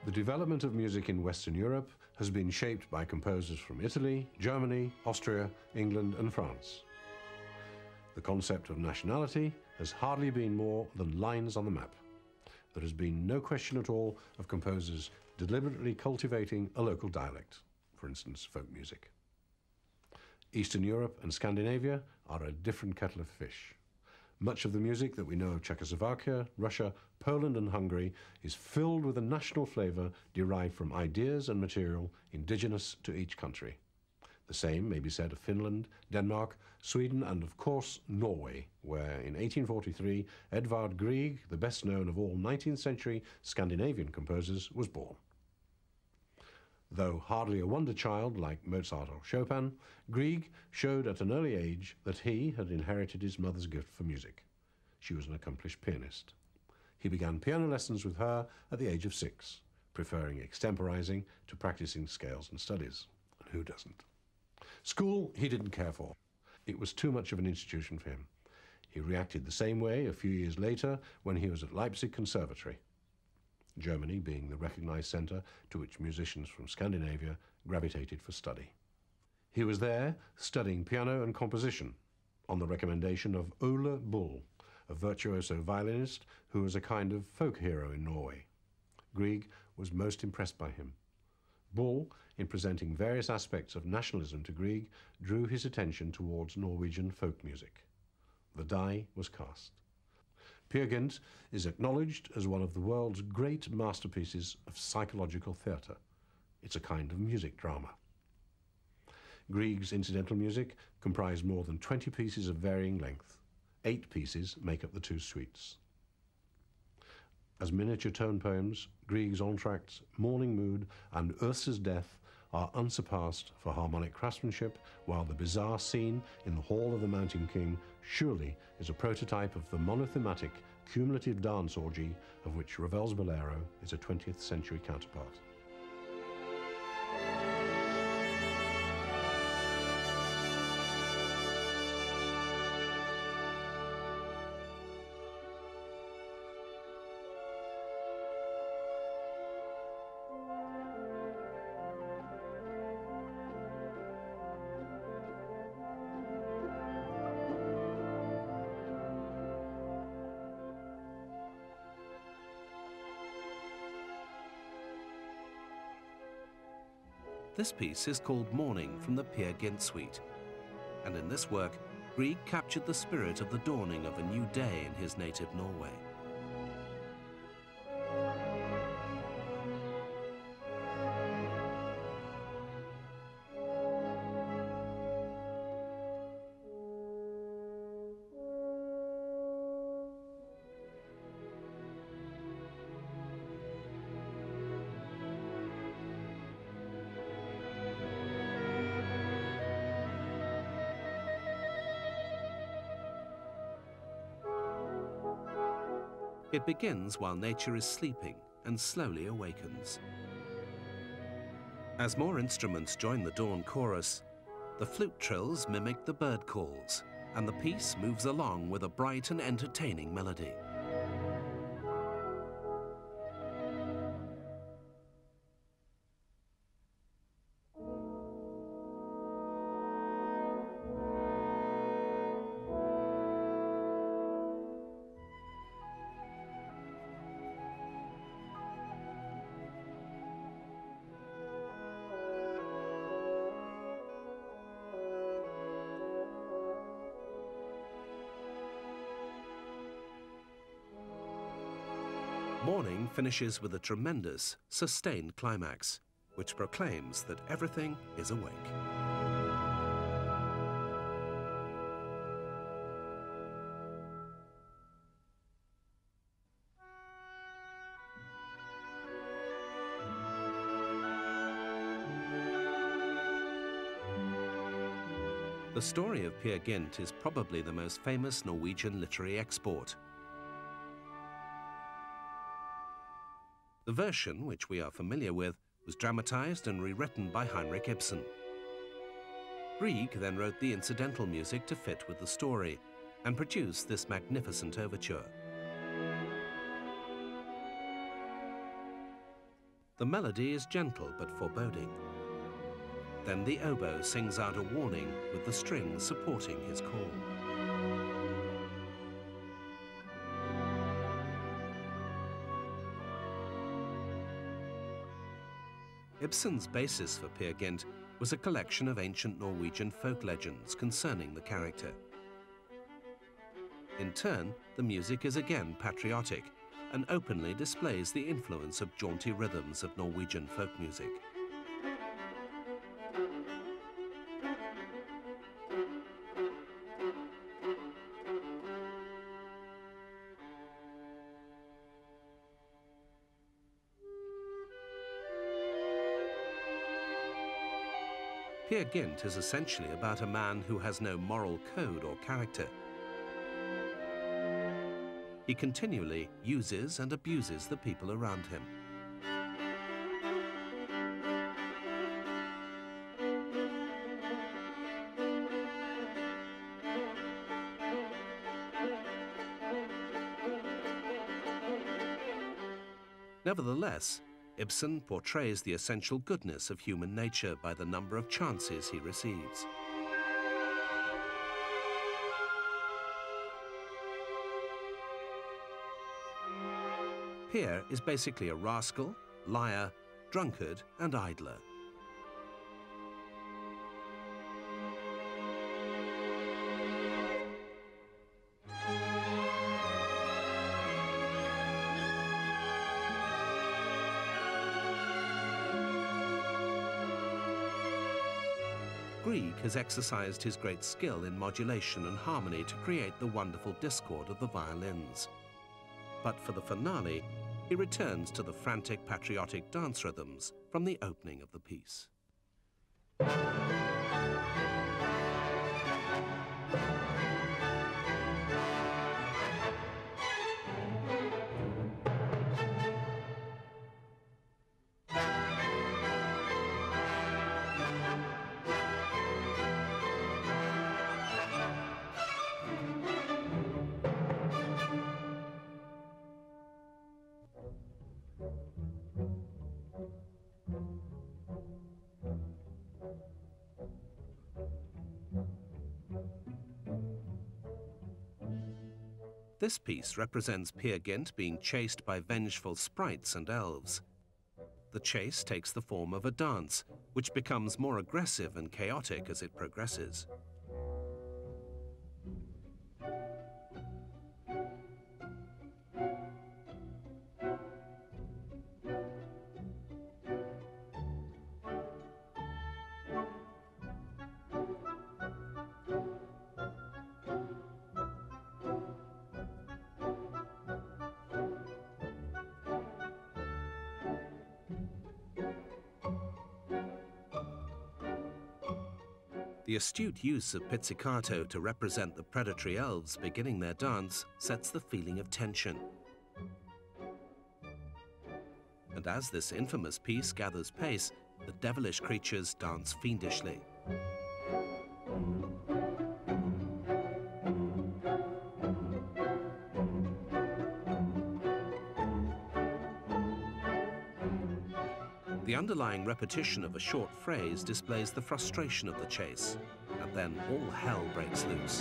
The development of music in Western Europe has been shaped by composers from Italy, Germany, Austria, England and France. The concept of nationality has hardly been more than lines on the map. There has been no question at all of composers deliberately cultivating a local dialect, for instance, folk music. Eastern Europe and Scandinavia are a different kettle of fish. Much of the music that we know of Czechoslovakia, Russia, Poland and Hungary is filled with a national flavour derived from ideas and material indigenous to each country. The same may be said of Finland, Denmark, Sweden and of course Norway, where in 1843 Edvard Grieg, the best known of all 19th century Scandinavian composers, was born. Though hardly a wonder child like Mozart or Chopin, Grieg showed at an early age that he had inherited his mother's gift for music. She was an accomplished pianist. He began piano lessons with her at the age of 6, preferring extemporizing to practicing scales and studies. And who doesn't? School he didn't care for. It was too much of an institution for him. He reacted the same way a few years later when he was at Leipzig Conservatory, Germany being the recognized center to which musicians from Scandinavia gravitated for study. He was there studying piano and composition on the recommendation of Ole Bull, a virtuoso violinist who was a kind of folk hero in Norway. Grieg was most impressed by him. Bull, in presenting various aspects of nationalism to Grieg, drew his attention towards Norwegian folk music. The die was cast. Peer Gynt is acknowledged as one of the world's great masterpieces of psychological theatre. It's a kind of music drama. Grieg's incidental music comprised more than 20 pieces of varying length. 8 pieces make up the 2 suites. As miniature tone poems, Grieg's entr'actes, Morning Mood and Ursa's Death are unsurpassed for harmonic craftsmanship, while the bizarre scene in the Hall of the Mountain King surely is a prototype of the monothematic, cumulative dance orgy of which Ravel's Bolero is a 20th century counterpart. This piece is called Morning from the Peer Gynt suite, and in this work, Grieg captured the spirit of the dawning of a new day in his native Norway. It begins while nature is sleeping and slowly awakens. As more instruments join the dawn chorus, the flute trills mimic the bird calls, and the piece moves along with a bright and entertaining melody. Morning finishes with a tremendous, sustained climax, which proclaims that everything is awake. The story of Peer Gynt is probably the most famous Norwegian literary export. The version, which we are familiar with, was dramatized and rewritten by Henrik Ibsen. Grieg then wrote the incidental music to fit with the story and produced this magnificent overture. The melody is gentle but foreboding. Then the oboe sings out a warning with the strings supporting his call. Ibsen's basis for Peer Gynt was a collection of ancient Norwegian folk legends concerning the character. In turn, the music is again patriotic and openly displays the influence of jaunty rhythms of Norwegian folk music. Peer Gynt is essentially about a man who has no moral code or character. He continually uses and abuses the people around him. Nevertheless, Ibsen portrays the essential goodness of human nature by the number of chances he receives. Peer is basically a rascal, liar, drunkard, and idler. Grieg has exercised his great skill in modulation and harmony to create the wonderful discord of the violins. But for the finale, he returns to the frantic patriotic dance rhythms from the opening of the piece. This piece represents Peer Gynt being chased by vengeful sprites and elves. The chase takes the form of a dance, which becomes more aggressive and chaotic as it progresses. The astute use of pizzicato to represent the predatory elves beginning their dance sets the feeling of tension. And as this infamous piece gathers pace, the devilish creatures dance fiendishly. The underlying repetition of a short phrase displays the frustration of the chase, and then all hell breaks loose.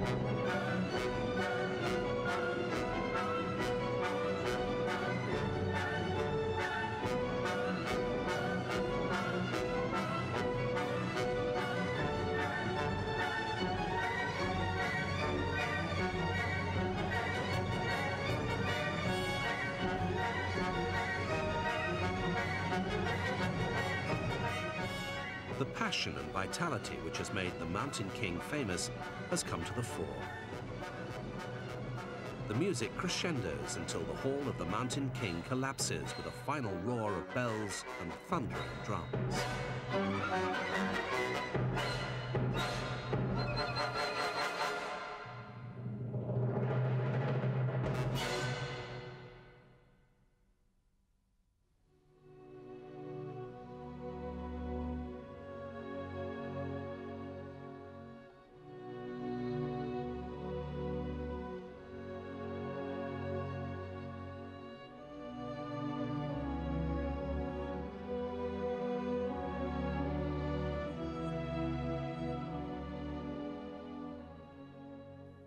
The passion and vitality which has made the Mountain King famous has come to the fore. The music crescendos until the hall of the Mountain King collapses with a final roar of bells and thundering drums.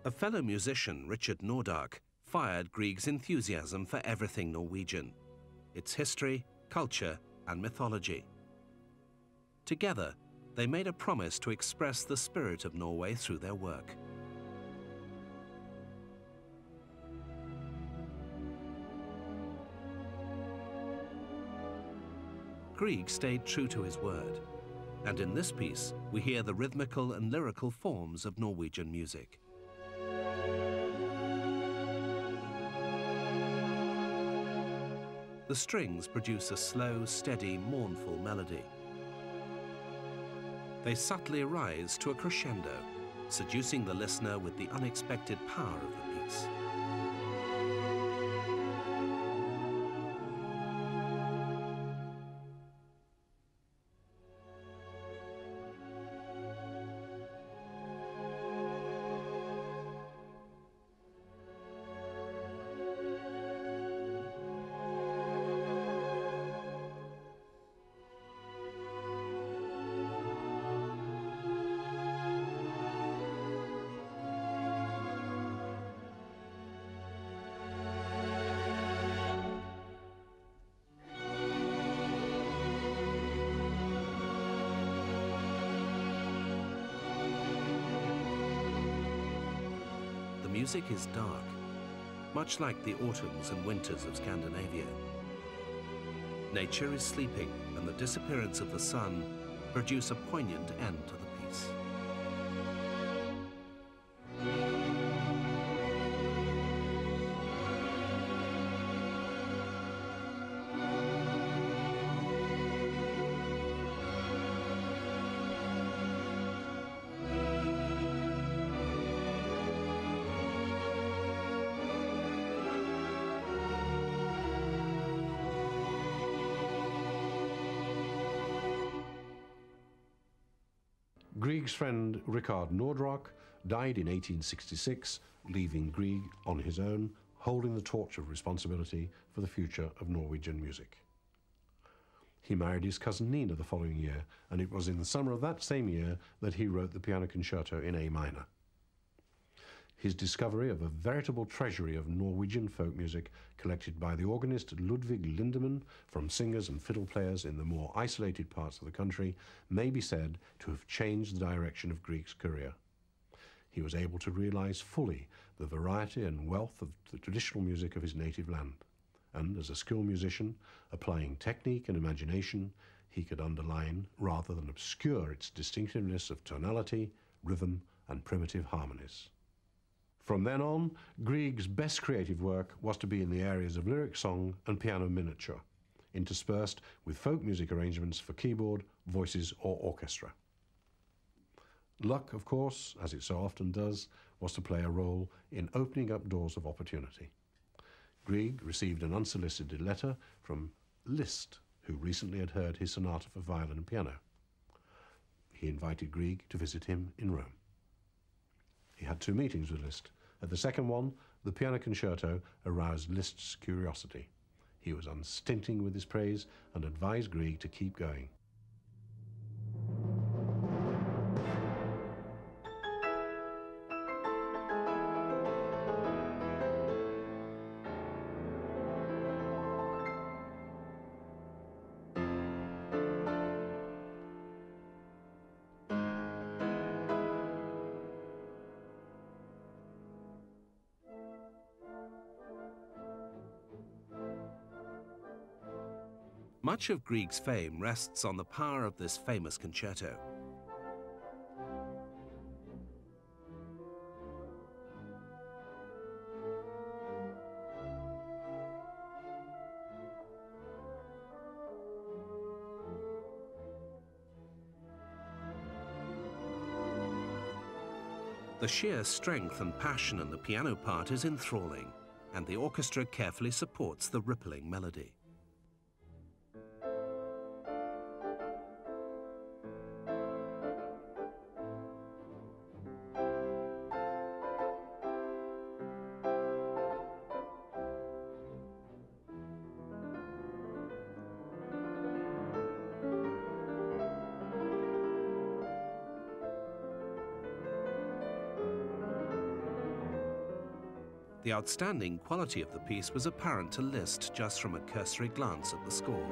A fellow musician, Richard Nordark, fired Grieg's enthusiasm for everything Norwegian, its history, culture, and mythology. Together, they made a promise to express the spirit of Norway through their work. Grieg stayed true to his word, and in this piece we hear the rhythmical and lyrical forms of Norwegian music. The strings produce a slow, steady, mournful melody. They subtly rise to a crescendo, seducing the listener with the unexpected power of the piece. The music is dark, much like the autumns and winters of Scandinavia. Nature is sleeping, and the disappearance of the sun produce a poignant end to the piece. Grieg's friend Richard Nordark died in 1866, leaving Grieg on his own, holding the torch of responsibility for the future of Norwegian music. He married his cousin Nina the following year, and it was in the summer of that same year that he wrote the Piano Concerto in A minor. His discovery of a veritable treasury of Norwegian folk music collected by the organist Ludvig Lindemann from singers and fiddle players in the more isolated parts of the country may be said to have changed the direction of Grieg's career. He was able to realize fully the variety and wealth of the traditional music of his native land, and as a skilled musician, applying technique and imagination, he could underline rather than obscure its distinctiveness of tonality, rhythm, and primitive harmonies. From then on, Grieg's best creative work was to be in the areas of lyric song and piano miniature, interspersed with folk music arrangements for keyboard, voices, or orchestra. Luck, of course, as it so often does, was to play a role in opening up doors of opportunity. Grieg received an unsolicited letter from Liszt, who recently had heard his sonata for violin and piano. He invited Grieg to visit him in Rome. He had 2 meetings with Liszt. At the second one, the Piano Concerto aroused Liszt's curiosity. He was unstinting with his praise and advised Grieg to keep going. Much of Grieg's fame rests on the power of this famous concerto. The sheer strength and passion in the piano part is enthralling, and the orchestra carefully supports the rippling melody. The outstanding quality of the piece was apparent to Liszt just from a cursory glance at the score.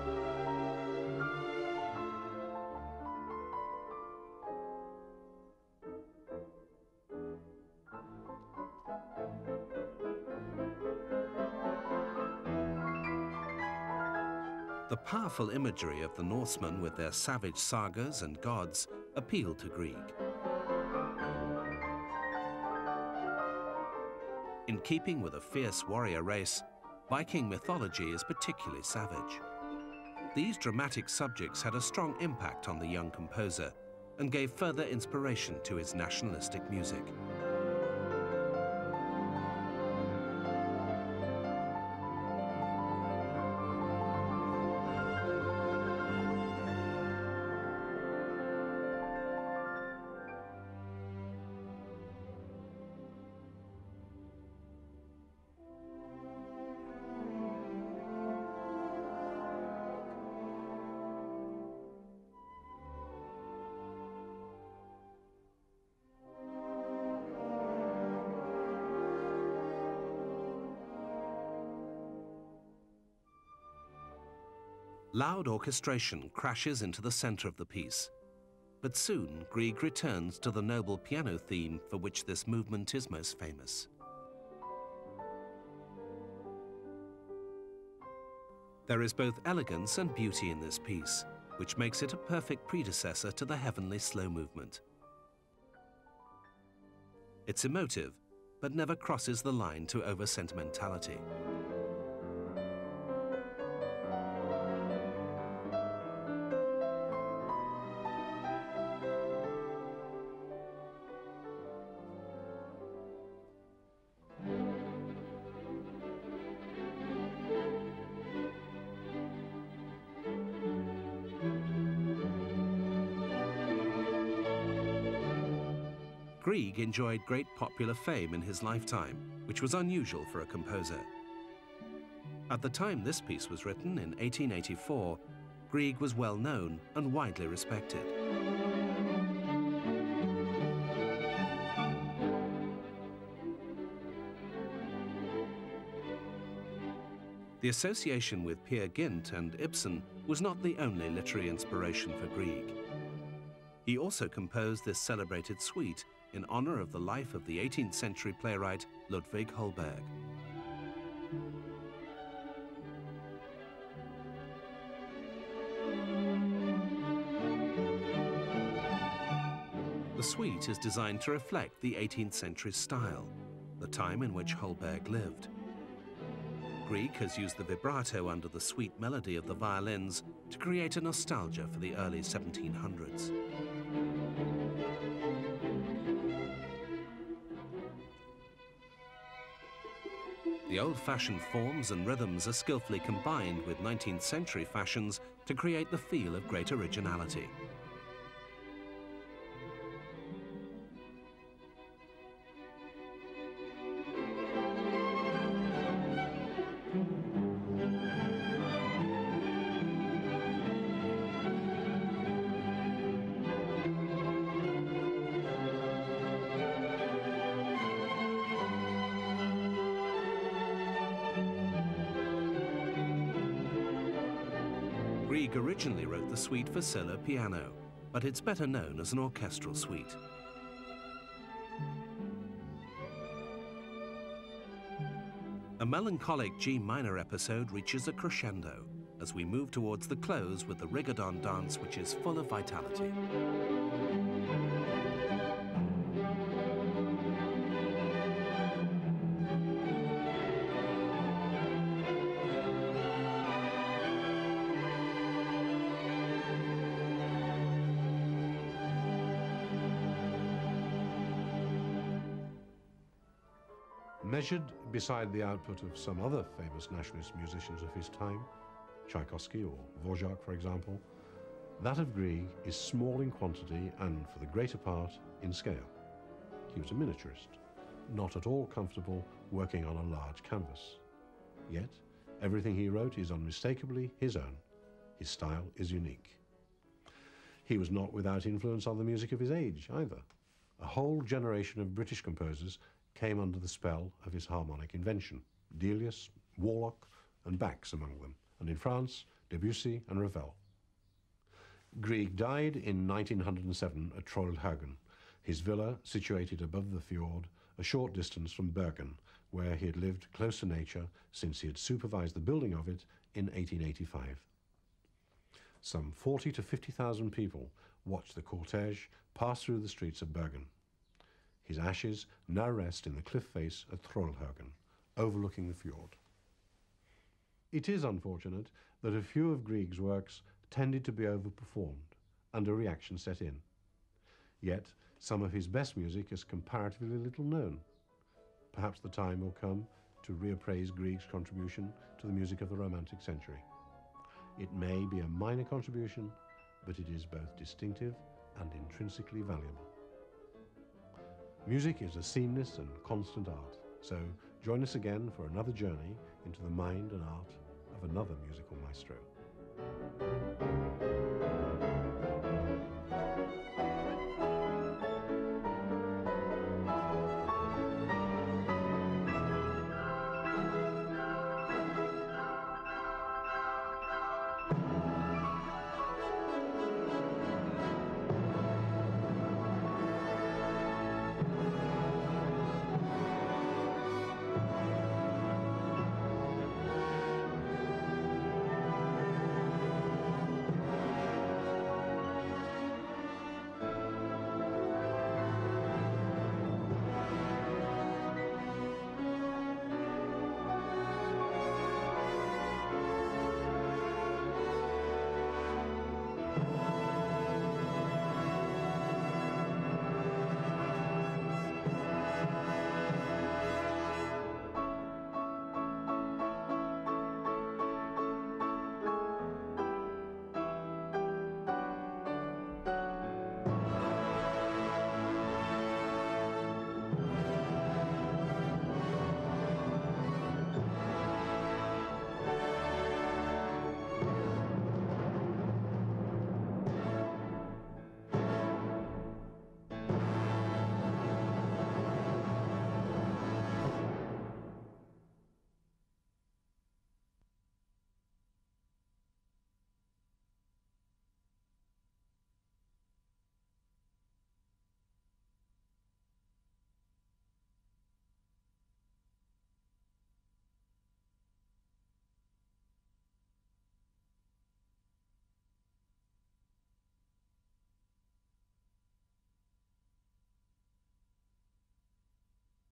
The powerful imagery of the Norsemen with their savage sagas and gods appealed to Grieg. In keeping with a fierce warrior race, Viking mythology is particularly savage. These dramatic subjects had a strong impact on the young composer and gave further inspiration to his nationalistic music. Loud orchestration crashes into the center of the piece, but soon Grieg returns to the noble piano theme for which this movement is most famous. There is both elegance and beauty in this piece, which makes it a perfect predecessor to the heavenly slow movement. It's emotive, but never crosses the line to over-sentimentality. Grieg enjoyed great popular fame in his lifetime, which was unusual for a composer. At the time this piece was written, in 1884, Grieg was well known and widely respected. The association with Peer Gynt and Ibsen was not the only literary inspiration for Grieg. He also composed this celebrated suite in honor of the life of the 18th century playwright Ludwig Holberg. The suite is designed to reflect the 18th century style, the time in which Holberg lived. Grieg has used the vibrato under the sweet melody of the violins to create a nostalgia for the early 1700s. The old-fashioned forms and rhythms are skillfully combined with 19th century fashions to create the feel of great originality. Grieg originally wrote the suite for solo piano, but it's better known as an orchestral suite. A melancholic G minor episode reaches a crescendo as we move towards the close with the rigodon dance, which is full of vitality. Measured beside the output of some other famous nationalist musicians of his time, Tchaikovsky or Dvorak, for example, that of Grieg is small in quantity and, for the greater part, in scale. He was a miniaturist, not at all comfortable working on a large canvas. Yet, everything he wrote is unmistakably his own. His style is unique. He was not without influence on the music of his age, either. A whole generation of British composers came under the spell of his harmonic invention. Delius, Warlock and Bax among them, and in France, Debussy and Ravel. Grieg died in 1907 at Trollhaugen, his villa situated above the fjord, a short distance from Bergen, where he had lived close to nature since he had supervised the building of it in 1885. Some 40 to 50,000 people watched the cortege pass through the streets of Bergen. His ashes now rest in the cliff face at Trollhaugen, overlooking the fjord. It is unfortunate that a few of Grieg's works tended to be overperformed and a reaction set in. Yet, some of his best music is comparatively little known. Perhaps the time will come to reappraise Grieg's contribution to the music of the Romantic century. It may be a minor contribution, but it is both distinctive and intrinsically valuable. Music is a seamless and constant art, so join us again for another journey into the mind and art of another musical maestro.